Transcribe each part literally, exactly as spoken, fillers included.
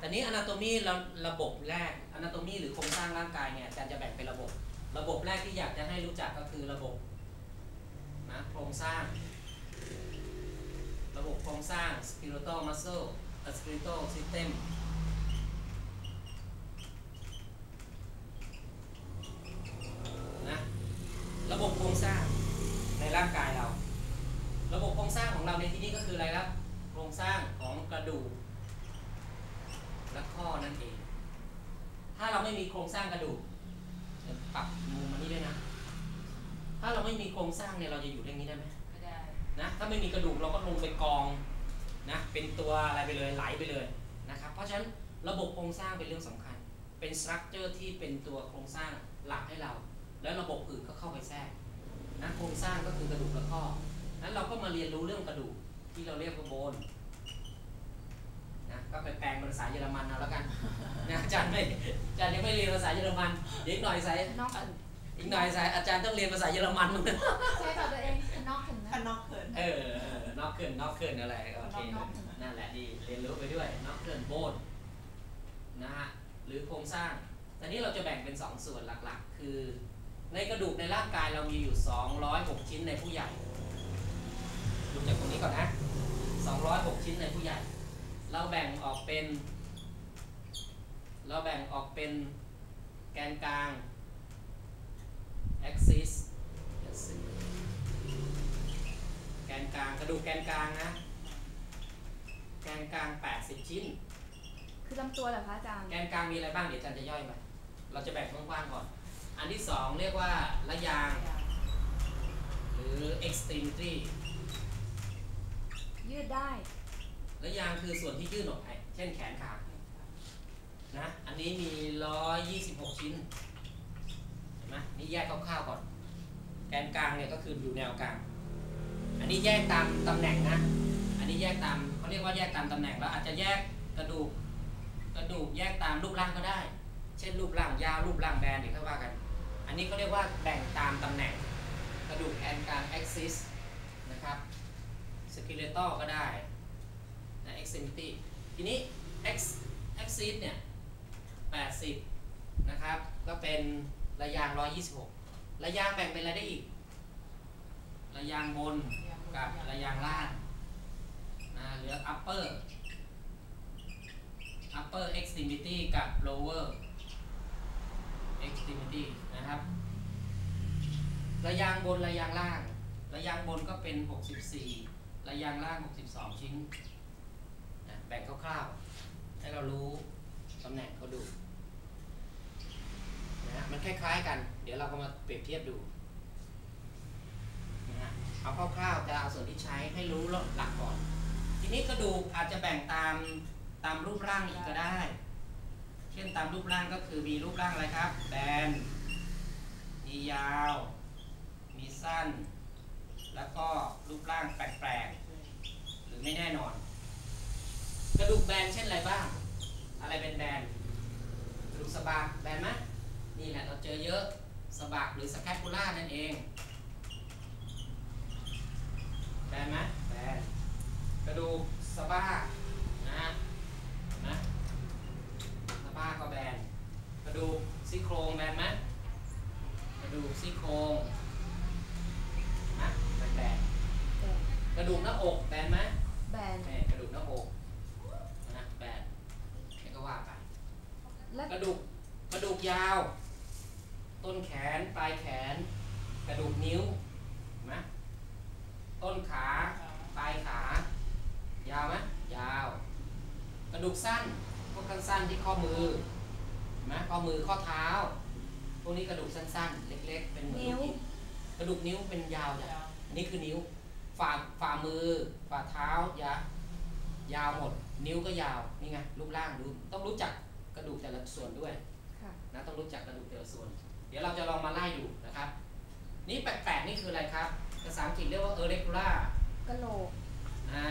แต่นี้ anatomy ระระบบแรก anatomy หรือโครงสร้างร่างกายเนี่ยอาจารย์จะแบ่งเป็นระบบระบบแรกที่อยากจะให้รู้จักก็คือระบบนะโครงสร้างระบบโครงสร้าง skeletal muscle skeletal system นะระบบโครงสร้างในร่างกายเราระบบโครงสร้างของเราในที่นี้ก็คืออะไรครับโครงสร้างของกระดูกและข้อนั่นเองถ้าเราไม่มีโครงสร้างกระดูกปรับมุมมานี่ด้วยนะถ้าเราไม่มีโครงสร้างเนี่ยเราจะอยู่อย่างนี้ได้ไหมไม่ได้นะถ้าไม่มีกระดูกเราก็ลงไปกองนะเป็นตัวอะไรไปเลยไหลไปเลยนะครับเพราะฉะนั้นระบบโครงสร้างเป็นเรื่องสำคัญเป็นสตรัคเจอร์ที่เป็นตัวโครงสร้างหลักให้เราแล้วระบบอื่นก็เข้าไปแทรกนะโครงสร้างก็คือกระดูกและข้อนั้นเราก็มาเรียนรู้เรื่องกระดูกที่เราเรียกว่าโบนนะก็ไปแปลงภาษาเยอรมันเอาแล้วกันนะอาจารย์ไม่อาจารย์ยังไม่เรียนภาษาเยอรมันเดี๋ยวอีกหน่อยใส่อีกหน่อยใส่อาจารย์ต้องเรียนภาษาเยอรมันมั้งใช่ต่อตัวเองนอกถึงนะนอกเขินเออนอกเขินนอกเขินอะไรโอเคนั่นแหละดีเรียนรู้ไปด้วยนอกเขินโบนนะฮะหรือโครงสร้างตอนนี้เราจะแบ่งเป็นสองส่วนหลักๆคือในกระดูกในร่างกายเรามีอยู่สองร้อยหกชิ้นในผู้ใหญ่ดูจากตรงนี้ก่อนนะสองร้อยหกชิ้นในผู้ใหญ่เราแบ่งออกเป็นเราแบ่งออกเป็นแกนกลาง axis แกนกลางกระดูกแกนกลางนะแกนกลางแปดสิบชิ้นคือลำตัวเหรอคะอาจารย์แกนกลางมีอะไรบ้างเดี๋ยวอาจารย์จะย่อยไปเราจะแบ่งกว้างๆก่อนอันที่สองเรียกว่าระยางหรือ extremity ยืดได้ระยางคือส่วนที่ยื่นออกไปเช่นแขนขานะอันนี้มีหนึ่งร้อยยี่สิบหกชิ้นเห็นไหมนี่แยกคร่าวๆก่อนแกนกลางเนี่ยก็คืออยู่แนวกลางอันนี้แยกตามตำแหน่งนะอันนี้แยกตามเขาเรียกว่าแยกตามตำแหน่งแล้วอาจจะแยกกระดูกกระดูกแยกตามรูปร่างก็ได้เช่นรูปร่างยาวรูปร่างแบนเดี๋ยวค่อยว่ากันอันนี้เขาเรียกว่าแบ่งตามตำแหน่งกระดูกแกนกลาง axis นะครับ skeletal ก็ได้นะ extremity ทีนี้ axis เนี่ยแปดสิบนะครับก็เป็นระยางหนึ่งร้อยยี่สิบหกระยางแบ่งเป็นอะไรได้อีกระยางบนกับระยางล่างนะเหลือ upper upper extremity กับ lower extremity นะครับระยางบนระยางล่างระยางบนก็เป็นหกสิบสี่ระยางล่างหกสิบสองชิ้นนะแบ่งคร่าวๆให้เรารู้ตำแหน่งเขาดูนะมันคล้ายๆกันเดี๋ยวเราก็มาเปรียบเทียบดูนะเอาคร่าวๆจะเอาส่วนที่ใช้ให้รู้หลักก่อนทีนี้กระดูกอาจจะแบ่งตามตามรูปร่างอีกก็ได้เช่นตามรูปร่างก็คือมีรูปร่างอะไรครับแบนมียาวมีสั้นแล้วก็รูปร่างแปลกๆหรือไม่แน่นอนกระดูกแบนเช่นอะไรบ้างอะไรเป็นแบนกระดูกสะบักแบนไหมนี่แหละเราเจอเยอะสะบักหรือสแคปูล่านั่นเองแบนไหมแบนกระดูกสะบ้านะฮะนะสะบ้าก็แบนกระดูกซี่โครงแบนไหมกระดูกซี่โครงนะแบนกระดูกหน้าอกแบนไหมแบนกระดูกหน้าอกนะแบนนี่ก็ว่าไปกระดูกกระดูกยาวต้นแขนปลายแขนกระดูกนิ้วนะต้นขาปลายขายาวไหมยาวกระดูกสั้นพวกสั้นๆที่ข้อมือนะข้อมือข้อเท้าพวกนี้กระดูกสั้นๆเล็กๆเป็นเหมือนนิ้วกระดูกนิ้วเป็นยาวจ้ะนี่คือนิ้วฝ่าฝ่ามือฝ่าเท้ายายาวหมดนิ้วก็ยาวนี่ไงรูปร่างดูต้องรู้จักกระดูกแต่ละส่วนด้วยนะต้องรู้จักกระดูกแต่ละส่วนเดี๋ยวเราจะลองมาไล่ดูนะครับนี่แปลกๆนี่คืออะไรครับภาษาอังกฤษเรียกว่า irregular กะโหลกอ่า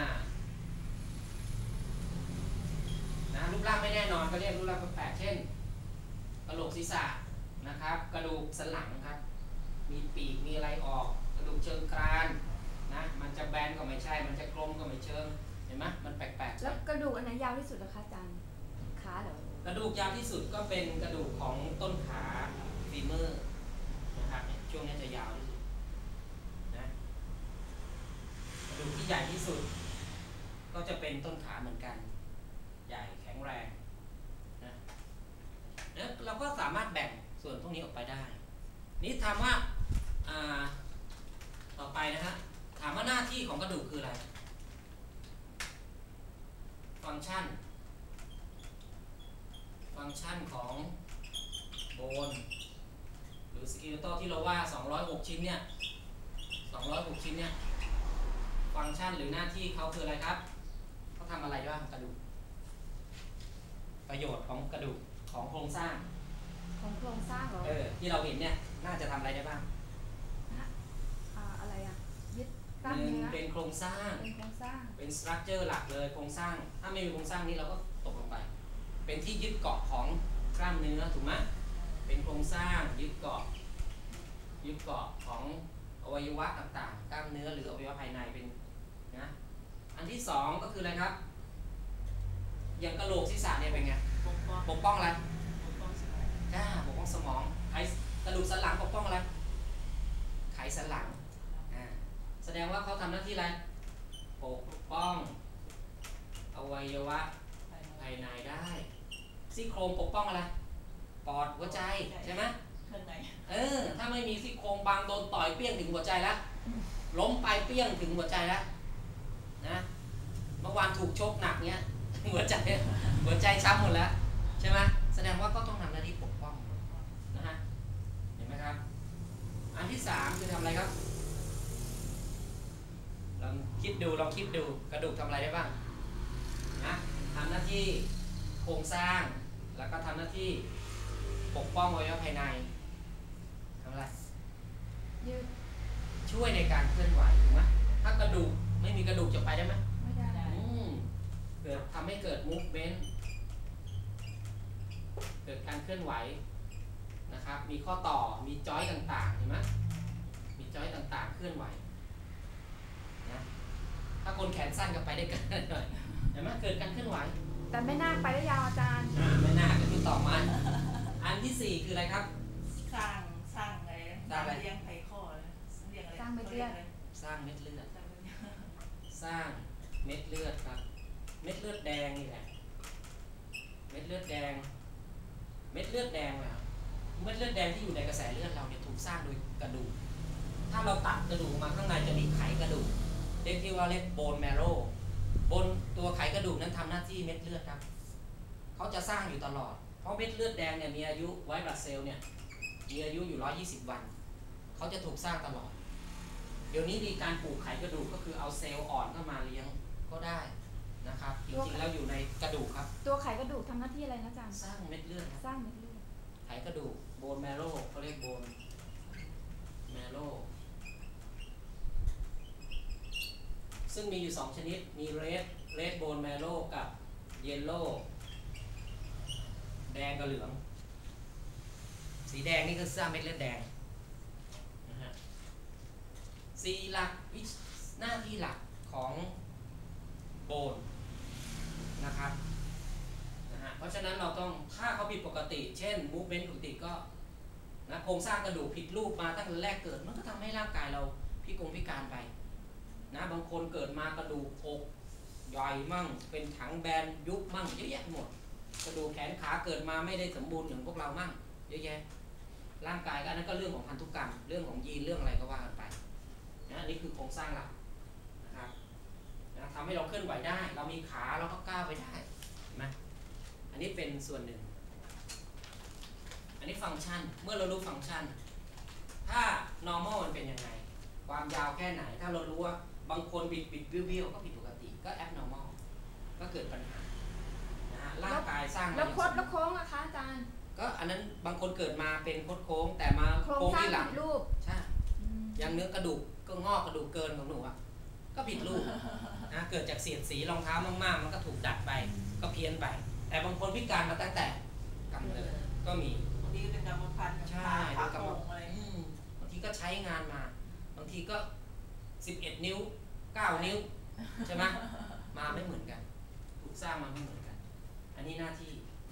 นะรูปร่างไม่แน่นอนก็เรียกรูปร่างแปลกๆเช่นกระโหลกศีรษะนะครับกระดูกสันหลังครับมีปีกมีอะไรออกกระดูกเชิงกรานนะมันจะแบนก็ไม่ใช่มันจะกลมก็ไม่เชิงเห็นไหมมันแปลกๆแล้วกระดูกอันไหนยาวที่สุดนะคะอาจารย์ขาขาเหรอกระดูกยาวที่สุดก็เป็นกระดูกของต้นขาฟีเมอร์นะครับเนี่ยช่วงนี้จะยาวที่สุดนะกระดูกที่ใหญ่ที่สุดก็จะเป็นต้นขาเหมือนกันใหญ่แข็งแรงนะแล้วเราก็สามารถแบ่งส่วนพวกนี้ออกไปได้นี่ถามว่าอ่าต่อไปนะฮะถามว่าหน้าที่ของกระดูกคืออะไรฟังก์ชันฟังก์ชันของโบนหรือสกิเลโตที่เราว่าสองร้อยหกชิ้นเนี่ยสองร้อยหกชิ้นเนี่ยฟังก์ชันหรือหน้าที่เขาคืออะไรครับเขาทำอะไรบ้างกระดูกประโยชน์ของกระดูกของโครงสร้างของโครงสร้างเหรอเออที่เราเห็นเนี่ยน่าจะทำอะไรได้บ้างนะอ่าอะไรอ่ะยึดกหล้ามนึ่งเนื้อเป็นโครงสร้างเป็นโครงสร้างเป็นสตรัคเจอร์หลักเลยโครงสร้างถ้าไม่มีโครงสร้างนี้เราก็ตกลงไปเป็นที่ยึดเกาะของกล้ามเนื้อถูกไหมเป็นโครงสร้างยึดเกาะยึดเกาะของอวัยวะต่างๆกล้ามเนื้อหรืออวัยวะภายในเป็นนะอันที่สองก็คืออะไรครับอย่างกระโหลกศีรษะเนี่ยเป็นไงปกป้องปกป้องอะไรปกป้องสมองจ้าปกป้องสมองไขกระดูกสันหลังปกป้องอะไรไขสันหลังอ่าแสดงว่าเขาทำหน้าที่อะไรปกป้องอวัยวะภายในได้ซี่โครงปกป้องอะไรปอดหัวใจใช่ไหมเครื่องในเออถ้าไม่มีซี่โครงบางโดนต่อยเปี้ยงถึงหัวใจแล้วล้มไปเปี้ยงถึงหัวใจแล้วนะเมื่อวานถูกชกหนักเนี้ยหัวใจหัวใจช้ำหมดแล้วใช่ไหมแสดงว่าก็ต้องทำหน้าที่ปกป้องนะฮะเห็นไหมครับอันที่สามคือทำอะไรครับลองคิดดูลองคิดดูกระดูกทำอะไรได้บ้างนะทำหน้าที่โครงสร้างแล้วก็ทำหน้าที่ปกป้องอวัยวะภายในทำอะไรยืดช่วยในการเคลื่อนไหวถูกไหมถ้ากระดูกไม่มีกระดูกจะไปได้ไหมไม่ได้อืมเกิดทำให้เกิด movement เกิดการเคลื่อนไหวนะครับมีข้อต่อมีจอยต่างๆเห็นไหมมีจอยต่างๆเคลื่อนไหวนะถ้าคนแขนสั้นก็ไปได้กันหน่อยเห็นไหมเกิดการเคลื่อนไหวแต่ไม่น่าไปได้ยาวอาจารย์อ่าไม่น่าก็คือต่อมาอันที่สี่คืออะไรครับสร้างสร้างอะไรสร้างอะไรเลี้ยงไขข้อเลยเลี้ยงอะไรสร้างเม็ดเลือดสร้างเม็ดเลือดสร้างเม็ดเลือดสร้างเม็ดเลือดครับเม็ดเลือดแดงนี่แหละเม็ดเลือดแดงเม็ดเลือดแดงเหรอเม็ดเลือดแดงที่อยู่ในกระแสเลือดเราเนี่ยถูกสร้างโดยกระดูกถ้าเราตัดกระดูกมาข้างในจะมีไขกระดูกเรียกที่ว่าเรียกโบนแมโรบนตัวไขกระดูกนั้นทำหน้าที่เม็ดเลือดครับเขาจะสร้างอยู่ตลอดเพราะเม็ดเลือดแดงเนี่ยมีอายุไวท์บลัดเซลล์เนี่ยมีอายุอยู่หนึ่งร้อยยี่สิบวันเขาจะถูกสร้างตลอดเดี๋ยวนี้มีการปลูกไขกระดูกก็คือเอาเซลล์อ่อนเข้ามาเลี้ยงก็ได้นะครับจริงๆแล้วอยู่ในกระดูกครับตัวไขกระดูกทำหน้าที่อะไรนะอาจารย์สร้างเม็ดเลือดครับสร้างเม็ดเลือดไขกระดูกโบนแมโรเขาเรียกโบนแมโรซึ่งมีอยู่สองชนิดมีเรดเรดโบนแมโรกับเยลโล่แดงกับเหลืองสีแดงนี่คือสร้างเม็ดเลือดแดงนะฮะสีหลักวิหน้าที่หลักของโบนนะครับนะฮะเพราะฉะนั้นเราต้องถ้าเขาผิดปกติเช่น movement ปกติก็นะโครงสร้างกระดูกผิดรูปมาตั้งแต่แรกเกิดมันก็ทำให้ร่างกายเราพิกลพิการไปนะบางคนเกิดมากระดูกอกใหญ่มั่งเป็นถังแบนยุบมั่งเยอะแยะหมดกระดูกแขนขาเกิดมาไม่ได้สมบูรณ์อย่างพวกเรามั่งเยอะแยะร่างกายก็อันนั้นก็เรื่องของพันธุกรรมเรื่องของยีนเรื่องอะไรก็ว่ากันไปนะอันนี้คือโครงสร้างหลักนะครับนะทำให้เราเคลื่อนไหวได้เรามีขาเราก็ก้าวไปได้เห็นไหมอันนี้เป็นส่วนหนึ่งอันนี้ฟังก์ชันเมื่อเรารู้ฟังก์ชันถ้า normal มันเป็นยังไงความยาวแค่ไหนถ้าเรารู้ว่าบางคนบิดบิดวิววิวก็ผิดปกติก็ abnormal ก็เกิดปัญหานะฮะร่างกายสร้างมาแล้วอย่างคดแล้วโค้งอะคะอาจารย์ก็อันนั้นบางคนเกิดมาเป็นคดโค้งแต่มาโครงโค้งสร้างที่หลังผิดรูปใช่อืมอย่างเนื้อกระดูกก็งอกกระดูกเกินของหนูอ่ะก็ผิดรูปนะเกิดจากเสียดสีรองเท้ามากๆมันก็ถูกดัดไปก็เพี้ยนไปแต่บางคนพิการมาตั้งแต่กำเนิดก็มีบางทีเป็นกรรมพันธุ์ใช่ขาเป็นกรรมโป่งอะไรอืมบางทีก็ใช้งานมาบางทีก็สิบเอ็ดนิ้วเก้านิ้วใช่ไหมมาไม่เหมือนกันถูกสร้างมาไม่เหมือนกันอันนี้หน้าที่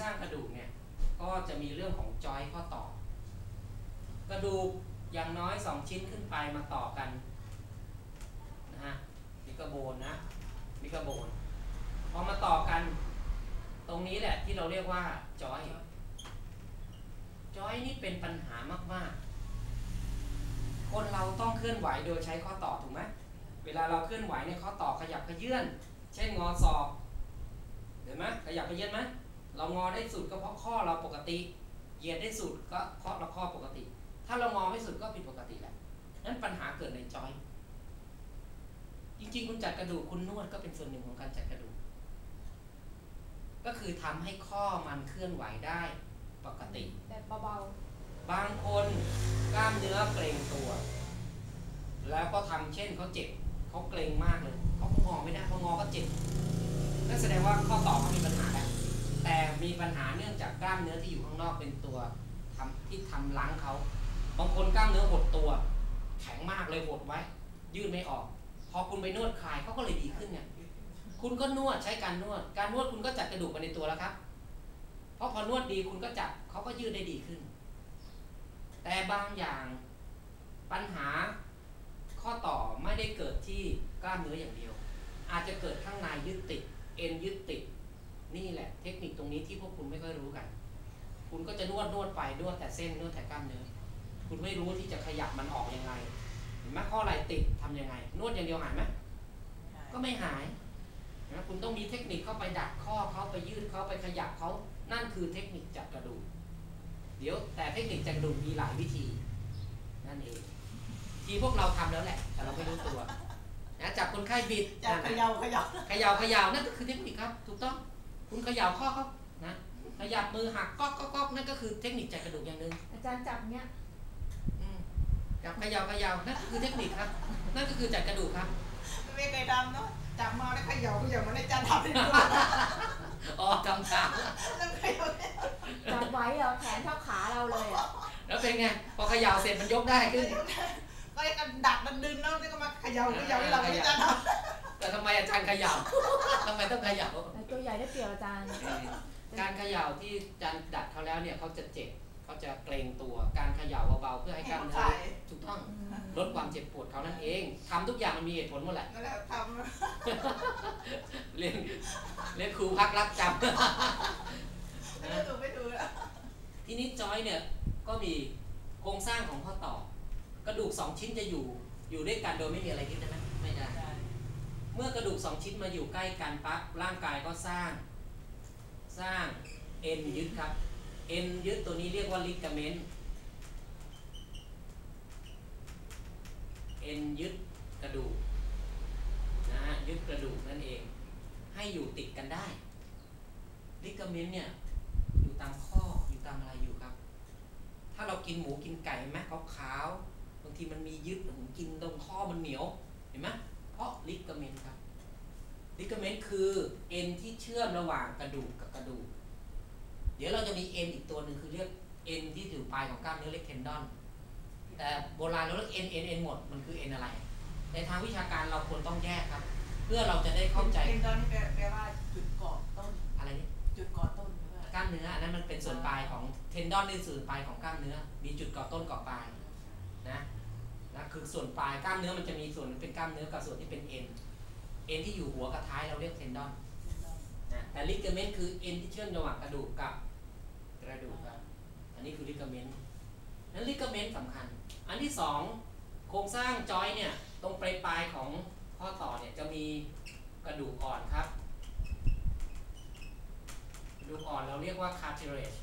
สร้างกระดูกเนี่ยก็จะมีเรื่องของจอยข้อต่อ กระดูกอย่างน้อยสองชิ้นขึ้นไปมาต่อกันนะฮะนี่ก็โบนนะนี่ก็โบนพอมาต่อกันตรงนี้แหละที่เราเรียกว่าจอยจอยนี่เป็นปัญหามากๆคนเราต้องเคลื่อนไหวโดยใช้ข้อต่อถูกไหมเวลาเราเคลื่อนไหวในข้อต่อขยับขยื่นเช่นงอศอกเห็นไหมขยับขยื่นไหมเรางอได้สุดก็เพราะข้อเราปกติเหยียดได้สุดก็เพราะเราข้อปกติถ้าเรางอไม่สุดก็ผิดปกติแหละนั้นปัญหาเกิดในจอยจริงๆคุณจัดกระดูกคุณนวดก็เป็นส่วนหนึ่งของการจัดกระดูกก็คือทำให้ข้อมันเคลื่อนไหวได้ปกติแต่เบาบางคนกล้ามเนื้อเกร็งตัวแล้วก็ทำเช่นเขาเจ็บเขาเกร็งมากเลยเขางอไม่ได้เขางอก็เจ็บนั่นแสดงว่าข้อต่อเขามีปัญหาแล้วแต่มีปัญหาเนื่องจากกล้ามเนื้อที่อยู่ข้างนอกเป็นตัวทำที่ทำล้างเขาบางคนกล้ามเนื้อหดตัวแข็งมากเลยหดไว้ยืดไม่ออกพอคุณไปนวดคลายเขาก็เลยดีขึ้นเนี่ยคุณก็นวดใช้การนวดการนวดคุณก็จัดกระดูกไปในตัวแล้วครับเพราะพอนวดดีคุณก็จัดเขาก็ยืดได้ดีขึ้นแต่บางอย่างปัญหาข้อต่อไม่ได้เกิดที่กล้ามเนื้ออย่างเดียวอาจจะเกิดข้างในยึดติดเอ็นยึดติดนี่แหละเทคนิคตรงนี้ที่พวกคุณไม่ค่อยรู้กันคุณก็จะนวดนวดไปนวดแต่เส้นนวดแต่กล้ามเนื้อคุณไม่รู้ที่จะขยับมันออกยังไงเห็นไหมข้อไหล่ติดทำยังไงนวดอย่างเดียวหายไหมก็ไม่หายนะคุณต้องมีเทคนิคเข้าไปดัดข้อเขาไปยืดเขาไปขยับเขานั่นคือเทคนิคจัดกระดูกเดี๋ยวแต่เทคนิคจัดกระดูกมีหลายวิธีนั่นเองที่พวกเราทำแล้วแหละแต่เราไม่รู้ตัวนะจับคนไข้บิดจับเขย่าเขย่าเขย่าเขย่านั่นก็คือเทคนิคครับถูกต้องคุณเขย่าข้อเขานะขยับมือหักก๊อกก๊อกก๊อกนั่นก็คือเทคนิคจัดกระดูกอย่างหนึ่งๆอาจารย์จับเนี้ยอืมจับเขย่าเขย่านั่นก็คือเทคนิคครับนั่นก็คือจัดกระดูกครับไม่เคยทำเนาะจับมาแล้วเขย่าเขย่ามันได้จานทำเป็นตัวอ๋อจำตามแล้วเขย่าจับไว้เหรอแขนเท่าขาเราเลยอ่ะแล้วเป็นไงพอเขย่าเสร็จมันยกได้ขึ้นก็เลยกันดัดมันดึงแล้วก็มาเขย่าเขย่าที่เราไม่ได้จานทำแต่ทำไมอาจารย์เขย่าทำไมต้องเขย่าแต่ตัวใหญ่ได้เปรียบอาจารย์การเขย่าที่อาจารย์ดัดเขาแล้วเนี่ยเขาจะเจ็บเขาจะเกรงตัวการเขย่าเบาๆเพื่อให้กล้ามเนื้อถูกต้องลดความเจ็บปวดเขานั่นเองทำทุกอย่างมันมีเหตุผลหมดแหละนั่นแหละทเรียนเรียนครูพักรักจำำไม่ได้ถูกไม่ถูกแล้วทีนี้จอยเนี่ยก็มีโครงสร้างของข้อต่อกระดูกสองชิ้นจะอยู่อยู่ด้วยกันโดยไม่มีอะไรยึดได้ไหมไม่ได้เมื่อกระดูกสองชิ้นมาอยู่ใกล้กันปั๊บร่างกายก็สร้างสร้างเอ็นยึดครับเอ็นยึดตัวนี้เรียกว่าลิกาเมนต์เอ็นยึดกระดูกนะฮะยึดกระดูกนั่นเองให้อยู่ติดกันได้ลิกาเมนต์เนี่ยอยู่ตามข้ออยู่ตามอะไรอยู่ครับถ้าเรากินหมูกินไก่ไหมขาวๆบางทีมันมียึดผมกินตรงข้อมันเหนียวเห็นไหมเพราะลิกาเมนต์ครับลิกาเมนต์คือเอ็นที่เชื่อมระหว่างกระดูกกับกระดูกเดี๋ยวเราจะมีเอ็นอีกตัวหนึ่งคือเรียกเอ็นที่อยู่ปลายของกล้ามเนื้อเรียกเทนดอนแต่โบราณเราเรียกเอ็นเอ็นเอ็นหมดมันคือเอ็นอะไรในทางวิชาการเราควรต้องแยกครับเพื่อเราจะได้เข้าใจเป็นตอนนี้แปลว่าจุดเกาะต้นอะไรนี่จุดเกาะต้นกล้ามเนื้ออันนั้นมันเป็นส่วนปลายของเทนดอนนี่ส่วนปลายของกล้ามเนื้อมีจุดเกาะต้นเกาะปลายนะนะคือส่วนปลายกล้ามเนื้อมันจะมีส่วนที่เป็นกล้ามเนื้อกับส่วนที่เป็นเอ็นเอ็นที่อยู่หัวกับท้ายเราเรียกเทนดอนนะแต่ลิกาเมนต์คือเอ็นที่เชื่อมระหว่างกระดูกกับกระดูกครับอันนี้คือลิกาเมนต์นั้นลิกาเมนต์สำคัญอันที่สองโครงสร้างจอยเนี่ยตรงปลายปลายของข้อต่อเนี่ยจะมีกระดูกอ่อนครับกระดูกอ่อนเราเรียกว่า cartilage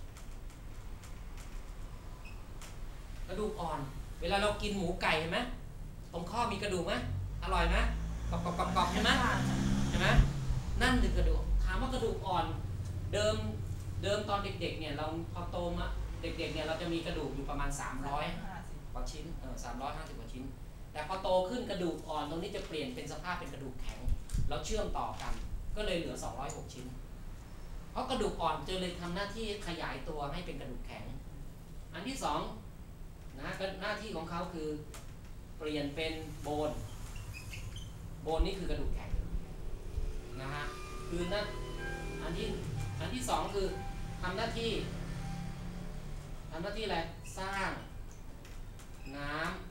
กระดูกอ่อนเวลาเรากินหมูไก่เห็นไหมตรงข้อมีกระดูกไหมอร่อยไหมกรอบกรอบกรอบกรอบใช่ไหมเห็นไหมนั่นคือกระดูกถามว่ากระดูกอ่อนเดิมเดิมตอนเด็กๆเนี่ยเราพอโตมาเด็กๆเนี่ยเราจะมีกระดูกอยู่ประมาณสามร้อยกว่าชิ้นเออสามร้อยห้าสิบกว่าชิ้นแต่พอโตขึ้นกระดูกอ่อนตรงนี้จะเปลี่ยนเป็นสภาพเป็นกระดูกแข็งแล้วเชื่อมต่อกันก็เลยเหลือสองร้อยหกชิ้นเพราะกระดูกอ่อนจะเลยทำหน้าที่ขยายตัวให้เป็นกระดูกแข็งอันที่สองนะหน้าที่ของเขาคือเปลี่ยนเป็นโบนโบนนี่คือกระดูกแข็งนะฮะคือนั่นอันที่อันที่สองคือทำหน้าที่ทำหน้าที่อะไรสร้างน้ำ